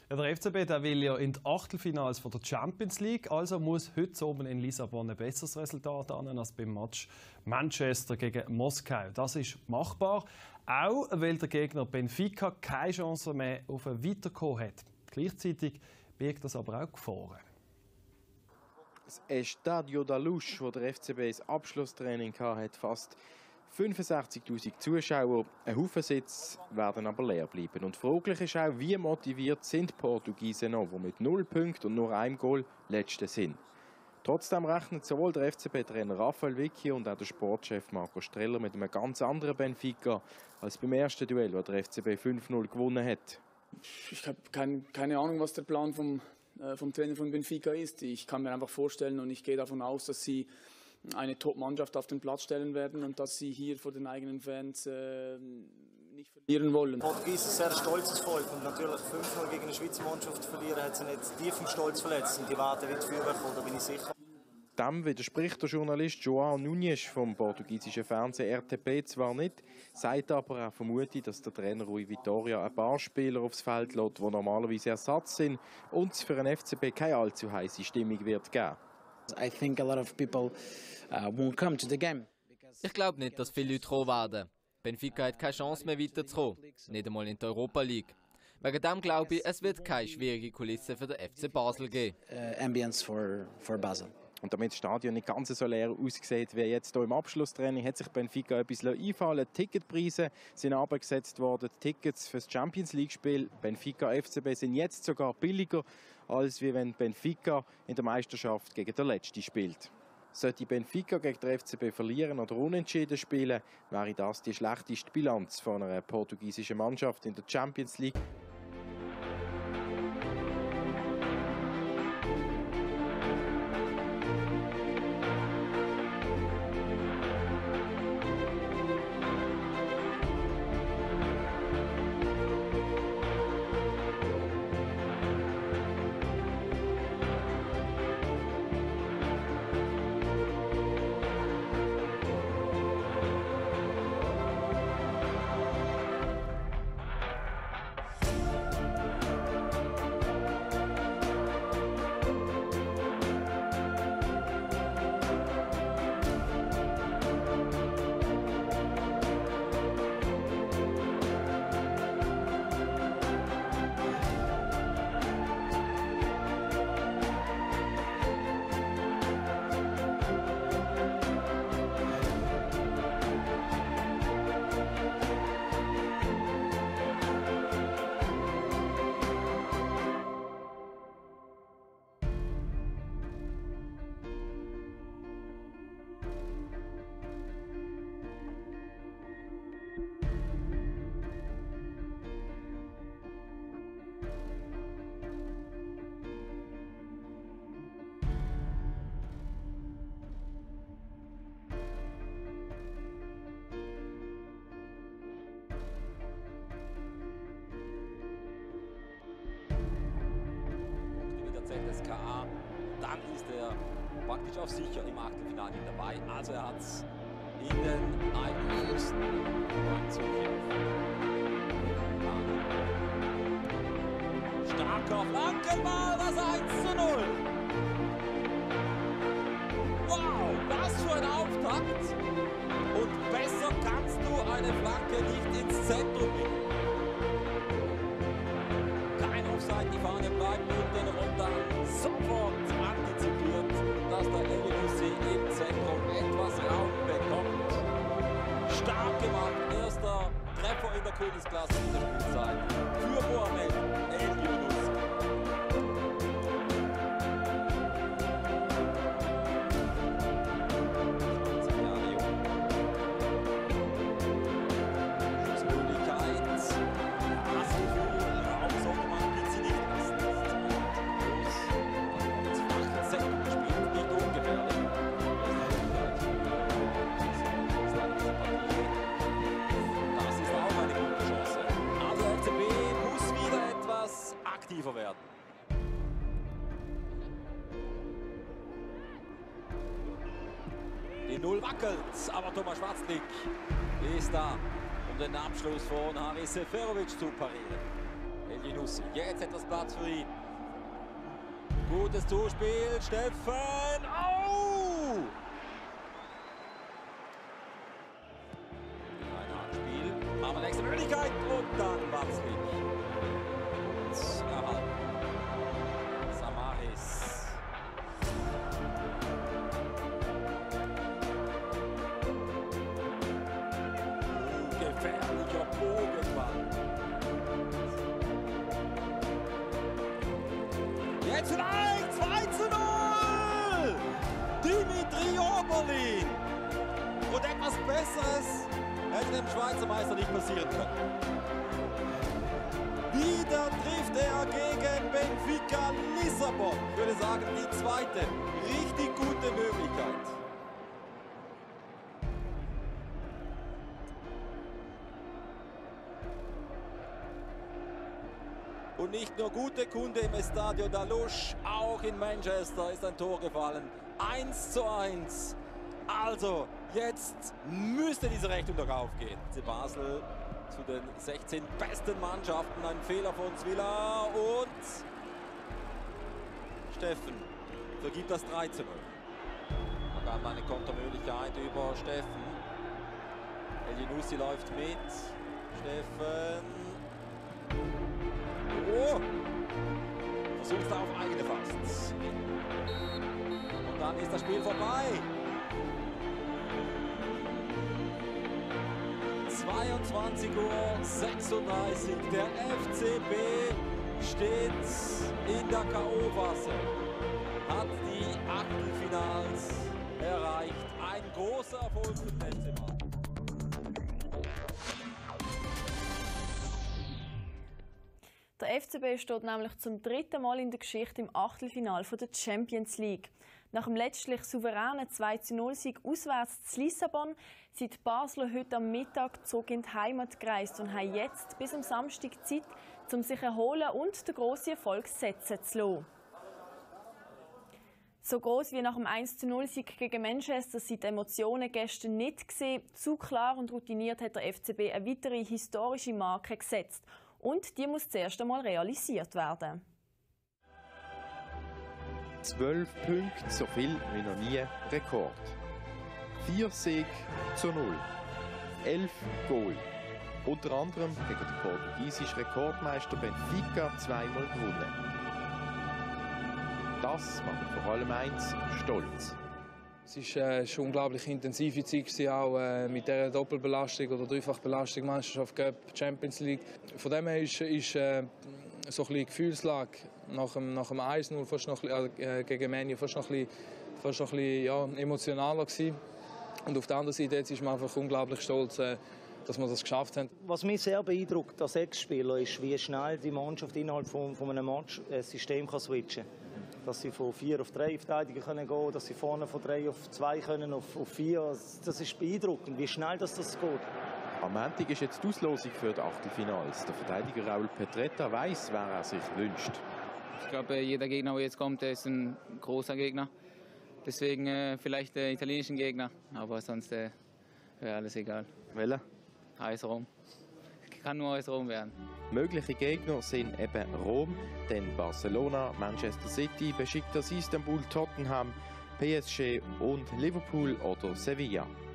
Ja, der FCB der will ja in die Achtelfinals von der Champions League, also muss heute oben in Lissabon ein besseres Resultat an als beim Match Manchester gegen Moskau. Das ist machbar, auch weil der Gegner Benfica keine Chance mehr auf ein Weiterkommen hat. Gleichzeitig birgt das aber auch Gefahren. Das Estadio da Luz, wo der FCB das Abschlusstraining hatte, hat fast 65'000 Zuschauer. Ein Haufen Sitze werden aber leer bleiben. Und fraglich ist auch, wie motiviert sind die Portugiesen noch, die mit 0 Punkten und nur einem Goal Letzte sind. Trotzdem rechnet sowohl der FCB-Trainer Raphael Vicky und auch der Sportchef Marco Streller mit einem ganz anderen Benfica als beim ersten Duell, wo der FCB 5-0 gewonnen hat. Ich habe keine Ahnung, was der Plan vom Trainer von Benfica ist. Ich kann mir einfach vorstellen und ich gehe davon aus, dass sie eine Top-Mannschaft auf den Platz stellen werden und dass sie hier vor den eigenen Fans nicht verlieren wollen. Portugies ist ein sehr stolzes Volk und natürlich 5-0 gegen eine Schweizer Mannschaft zu verlieren, hat sie nicht tief im Stolz verletzt und die warten weit für bekommen, da bin ich sicher. Dem widerspricht der Journalist João Nunes vom portugiesischen Fernsehen RTP zwar nicht, sagt aber er vermute, dass der Trainer Rui Vitória ein paar Spieler aufs Feld lässt, die normalerweise Ersatz sind und es für einen FCB keine allzu heiße Stimmung wird geben. Ich glaube nicht, dass viele Leute kommen werden. Benfica hat keine Chance mehr weiterzukommen, nicht einmal in der Europa League. Wegen dem glaube ich, es wird keine schwierige Kulisse für den FC Basel geben. Und damit das Stadion nicht ganz so leer aussieht wie jetzt hier im Abschlusstraining, hat sich Benfica etwas einfallen. Die Ticketpreise sind abgesetzt worden. Die Tickets für das Champions League-Spiel Benfica FCB sind jetzt sogar billiger, als wenn Benfica in der Meisterschaft gegen den Letzten spielt. Sollte Benfica gegen den FCB verlieren oder unentschieden spielen, wäre das die schlechteste Bilanz von einer portugiesischen Mannschaft in der Champions League. ZSKA, dann ist er praktisch auf sicher im Achtelfinale dabei. Also er hat es in den Eigenschüssen starker Flankenball, das 1:0. Wow, was für ein Auftakt! Und besser kannst du eine Flanke nicht ins Zentrum bringen. Offside, die Fahne bleibt unten und dann sofort antizipiert, dass der Elionussi im Zentrum etwas Raum bekommt. Stark gemacht, erster Treffer in der Königsklasse in der Spielzeit für Mohamed Elionussi. Aktiver werden. Die Null wackelt, aber Thomas Schwarzlik ist da, um den Abschluss von Haris Seferovic zu parieren. Elyounoussi, jetzt etwas Platz für ihn. Gutes Zuspiel, Steffen. Oh! Ein Anspiel, aber nächste Möglichkeit und dann Watzlik. Und erhalten. Samaris. Gefährlicher Bogenball. Jetzt vielleicht 2:0! Dimitri Oberlin! Und etwas Besseres hätte dem Schweizer Meister nicht passieren können. Wieder trifft er gegen Benfica Lissabon. Ich würde sagen, die zweite richtig gute Möglichkeit. Und nicht nur gute Kunde im Estadio da Luz, auch in Manchester ist ein Tor gefallen. 1:1. Also, jetzt müsste diese Rechnung doch aufgehen. Basel zu den 16 besten Mannschaften. Ein Fehler von Zwilla und Steffen vergibt das 3:0. Da gab eine Kontermöglichkeit über Steffen. Elyounoussi läuft mit. Steffen. Oh! Versucht auf eigene Faust. Und dann ist das Spiel vorbei. 22:36 Uhr. Der FCB steht in der K.O.-Phase. Hat die Achtelfinals erreicht. Ein großer Erfolg für den FCB. Der FCB steht nämlich zum 3. Mal in der Geschichte im Achtelfinale der Champions League. Nach dem letztlich souveränen 2:0-Sieg auswärts zu Lissabon sind die Basler heute am Mittag zurück in die Heimat gereist und haben jetzt bis am Samstag Zeit, um sich zu erholen und den grossen Erfolg setzen zu lassen. So gross wie nach dem 1:0-Sieg gegen Manchester sind die Emotionen gestern nicht gesehen. Zu klar und routiniert hat der FCB eine weitere historische Marke gesetzt. Und die muss zuerst einmal realisiert werden. 12 Punkte, so viel wie noch nie Rekord. 4 Siege zu 0. 11 Goal. Unter anderem gegen den portugiesischen Rekordmeister Benfica zweimal gewonnen. Das macht vor allem eins: Stolz. Es war eine unglaublich intensive Zeit, auch mit dieser Doppelbelastung oder Dreifachbelastung, Meisterschaft, Cup, Champions League. Von dem her ist so ein bisschen die Gefühlslage nach dem 1:0 fast noch gegen Man U fast noch ein bisschen emotionaler gewesen. Und auf der anderen Seite jetzt ist man einfach unglaublich stolz, dass wir das geschafft haben. Was mich sehr beeindruckt als Ex-Spieler ist, wie schnell die Mannschaft innerhalb von einem Match ein System switchen kann. Dass sie von 4 auf 3 Verteidiger gehen können, dass sie vorne von 3 auf 2 können, auf 4. Das ist beeindruckend, wie schnell das geht. Am Montag ist jetzt die Auslosung für die Achtelfinals. Der Verteidiger Raul Petretta weiss, wer er sich wünscht. Ich glaube, jeder Gegner, der jetzt kommt, ist ein großer Gegner. Deswegen vielleicht der italienische Gegner, aber sonst wäre alles egal. Welcher? AS Rom. Kann nur AS Rom werden. Mögliche Gegner sind eben Rom, dann Barcelona, Manchester City, Besiktas Istanbul, Tottenham, PSG und Liverpool oder Sevilla.